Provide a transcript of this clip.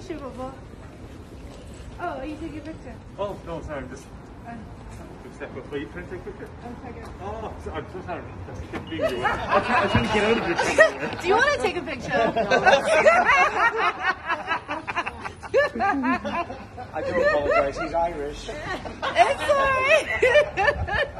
miss you, Bubba. Oh, are you taking a picture? Oh, no, sorry, I'm just... Are you trying to take a picture? I'm taking. Oh, I'm so sorry. I'm trying to get out of this. Do you want to take a picture? I do apologize, he's Irish. It's alright.